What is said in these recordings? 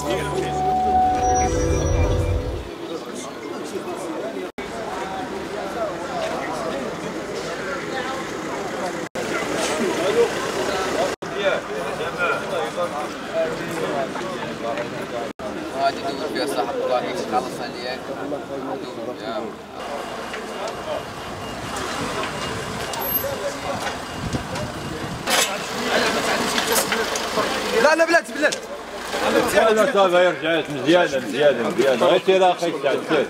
هادي دور فيها صاحب الله يخلص عليك. لا لا بلات لا صافي يرجع مزيانه غير تيرا اخي تعدل.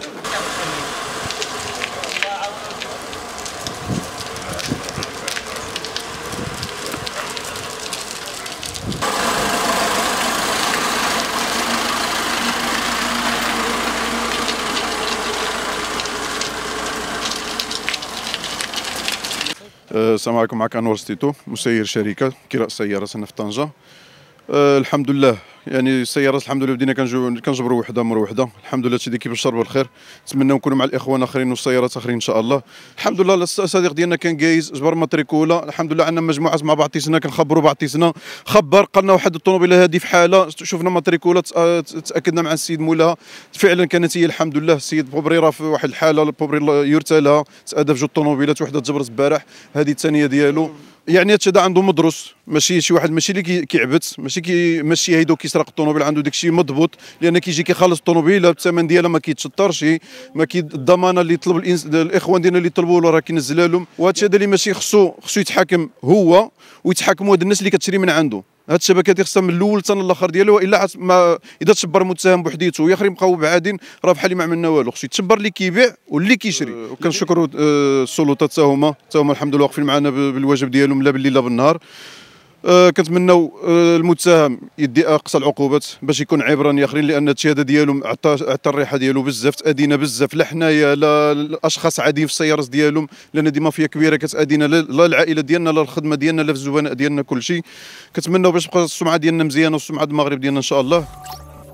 السلام عليكم. معك انور ستيتو مسير شركه كراء السيارات هنا في طنجه. الحمد لله يعني السيارات الحمد لله بدينا كنجبروا وحده مره وحده. الحمد لله هادشي اللي كيبشر بالخير. نتمنى نكونوا مع الاخوان اخرين والسيارات اخرين ان شاء الله. الحمد لله الصديق ديالنا كان جايز جبر ماتريكولا. الحمد لله عندنا مجموعه مع بعضياتنا كنخبروا بعضياتنا. خبر قالنا واحد الطوموبيله هذه في حاله، شفنا ماتريكولا تاكدنا مع السيد مولاها فعلا كانت هي. الحمد لله السيد بوبري راه في واحد الحاله، البوبري يرثى لها، تادى في جوج طوموبيلات، وحده تجبرت البارح هذه الثانيه ديالو. يعني هادشي هذا عنده مدروس، ماشي شي واحد ماشي اللي كيعبت، ماشي هيدو كيسرق الطوموبيل، عنده داكشي مضبوط لان كيجي كيخلص الطوموبيله بالثمن ديالها، ما كيتشطرش، ما الضمانه اللي طلب الاخوان ديالنا اللي طلبوا له راه كينزلها لهم. وهادشي هذا اللي ماشي خصو يتحاكم هو ويتحاكموا هاد الناس اللي كتشري من عنده. هاد الشبكات خصها من الاول حتى الاخر ديالها، والا ما اذا تشبر متهم بوحديته وياخرين بقاو بعادين راه بحال اللي ما عملنا والو. خصو يتشبر اللي كيبيع واللي كيشري. وكنشكروا السلطات حتى هما الحمد لله واقفين معنا بالواجب ديالهم لا بالليل لا بالنهار. كنتمناو المتهم يدي اقصى العقوبات باش يكون عبره لاخرين، لان الشهاده ديالهم عطى الريحه ديالو بزاف، تادينا بزاف لا حنايا لا الاشخاص عاديين في السيارات ديالهم، لان دي مافيا كبيره كتادينا لا العائله ديالنا لا الخدمه ديالنا لا في الزبناء ديالنا كل شيء. كنتمناو باش تبقى السمعه ديالنا مزيانه والسمعه المغرب ديالنا ان شاء الله.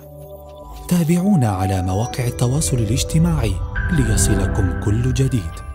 تابعونا على مواقع التواصل الاجتماعي ليصلكم كل جديد.